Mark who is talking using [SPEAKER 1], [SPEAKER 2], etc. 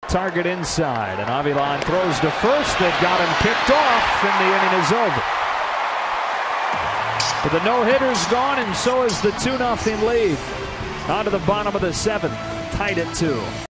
[SPEAKER 1] Target inside, and Avilan throws to first. They've got him kicked off, and the inning is over. But the no-hitter's gone, and so is the 2-0 lead. On to the bottom of the 7th, tied at 2.